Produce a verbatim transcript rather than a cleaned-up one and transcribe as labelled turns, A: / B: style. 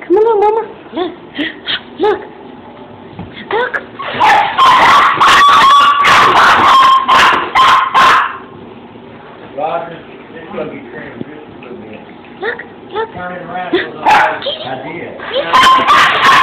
A: Come on, Mama. Look. Look. Look.
B: Roger, this is going to be cream. This is going to be
A: Look. Look.
B: turning around. I did.